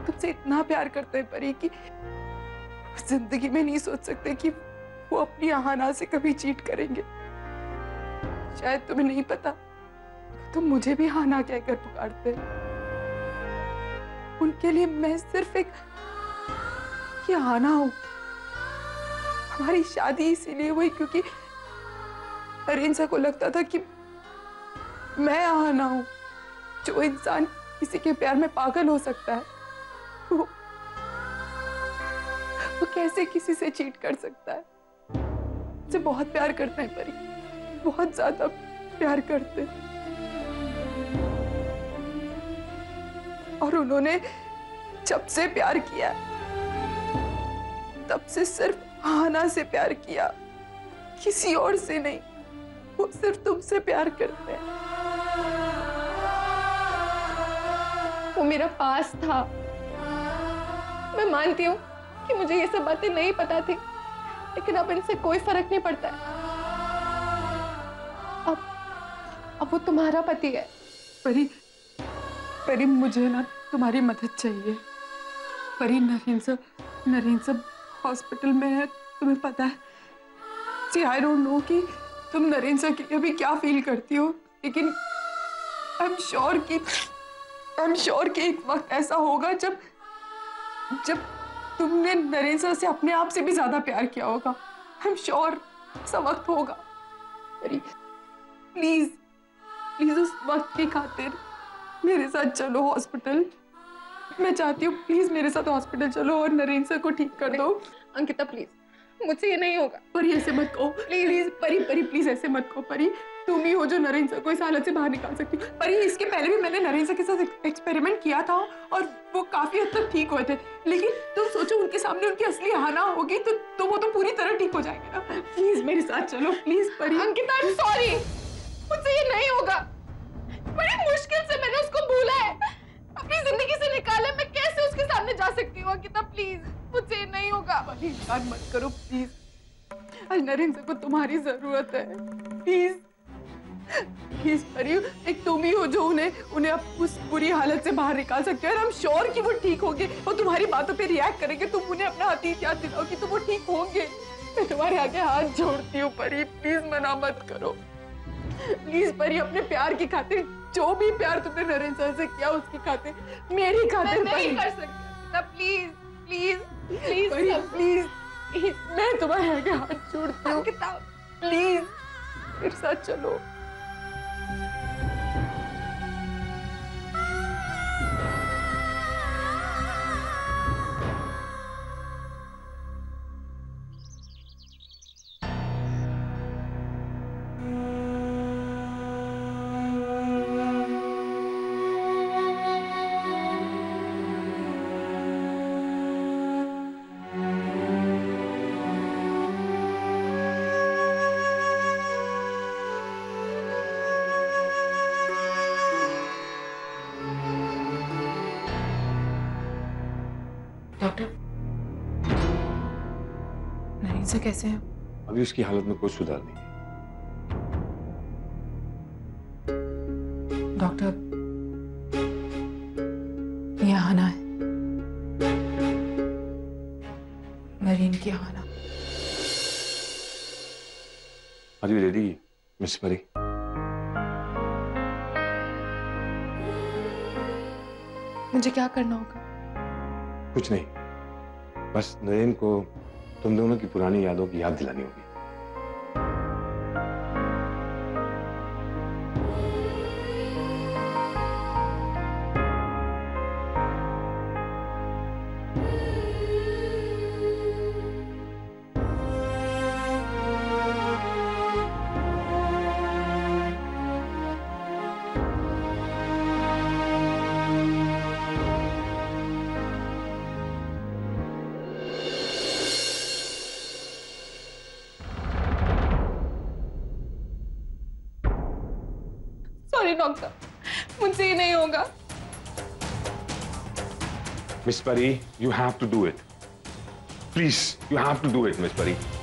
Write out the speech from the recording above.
तुमसे इतना प्यार करते हैं परी कि जिंदगी में नहीं सोच सकते कि वो अपनी आहाना से कभी चीट करेंगे। शायद तुम्हें नहीं पता, तुम मुझे भी हाना कहकर पुकारते हैं। उनके लिए मैं सिर्फ एक हाना हूं। हमारी शादी इसीलिए हुई क्योंकि अरेंजा को लगता था कि मैं आहाना हूं। जो इंसान किसी के प्यार में पागल हो सकता है, वो कैसे किसी से चीट कर सकता है। मुझे बहुत प्यार करते हैं परी, बहुत ज्यादा प्यार करते हैं। और उन्होंने जब से प्यार किया तब से सिर्फ आहाना से प्यार किया, किसी और से नहीं। वो सिर्फ तुमसे प्यार करते हैं। वो मेरा पास था। मैं मानती हूँ कि मुझे ये सब बातें नहीं पता थी, लेकिन अब इनसे कोई फर्क नहीं पड़ता है। अब वो तुम्हारा पति है। परी मुझे ना तुम्हारी मदद चाहिए। परी नरेन सब हॉस्पिटल में है, तुम्हें पता है। सी आई डोंट नो कि तुम नरेन सर के लिए अभी क्या फील करती हो, लेकिन आई एम श्योर कि एक वक्त ऐसा होगा जब तुमने नरेन सर से अपने आप से भी ज्यादा प्यार किया होगा। आई एम श्योर ऐसा वक्त होगा। परी प्लीज उस वक्त की खातिर मेरे साथ चलो हॉस्पिटल। मैं चाहती हूँ प्लीज मेरे साथ हॉस्पिटल चलो और नरेन सर को ठीक कर दो। अंकिता प्लीज, मुझसे ये नहीं होगा। परी ऐसे मत कहो प्लीज। परी प्लीज ऐसे मत कहो। परी तुम ही हो जो नरेन सर को इस हालत से बाहर निकाल सकती। परी इसके पहले भी मैंने नरेन सर के साथ एक्सपेरिमेंट किया था और वो काफी हद तक ठीक हुए थे, लेकिन तुम सोचो उनके सामने उनकी असली आहाना होगी तो वो तो पूरी तरह ठीक हो जाएंगे ना। प्लीज मेरे साथ चलो प्लीज परी। अंकिता आई एम सॉरी, मुझसे ये नहीं होगा। बड़ी मुश्किल से मैंने उसको भूला है, अपनी जिंदगी से निकाला। मैं कैसे उसके सामने जा सकती हूँ? अंकिता प्लीज, मुझसे ये नहीं होगा। परी मत करो प्लीज। आज नरेन सर को तुम्हारी जरूरत है। प्लीज परी, एक तुम ही हो जो उन्हें अब उस बुरी हालत से बाहर निकाल सकते हो। और आई एम श्योर कि वो ठीक होंगे और तुम्हारी बातों पे रिएक्ट करेंगे। तुम उन्हें अपना अतीत याद दिलाओगी तो वो ठीक होंगे। मैं तुम्हारे आगे हाथ जोड़ती हूँ परी, प्लीज मना मत करो। प्लीज परी, अपने प्यार की खातिर, जो भी प्यार तुमने नरेन सर से किया उसकी खातिर, मेरी खातिर। मैं नहीं कर सकती। Please please please Pari please, मैं तुम्हारे आगे हाथ जोड़ती हूँ। प्लीज मेरे साथ चलो। डॉक्टर, नरेन सर कैसे हैं? अभी उसकी हालत में कोई सुधार नहीं है। डॉक्टर, ये आहाना है, नरेन की Aahana. Are you ready miss Pari? मुझे क्या करना होगा? कुछ नहीं, बस नरेन को तुम दोनों की पुरानी यादों की याद दिलानी होगी। सॉरी डॉक्टर, मुझसे ये नहीं होगा। Miss Pari, you have to do it. Please, you have to do it, Miss Pari.